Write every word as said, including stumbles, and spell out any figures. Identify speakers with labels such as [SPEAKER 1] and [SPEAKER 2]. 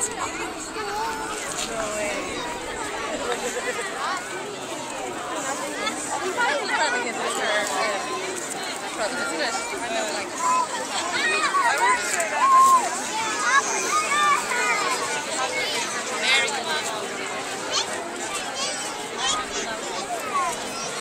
[SPEAKER 1] Probably get this shirt. Probably just finished. I know, like.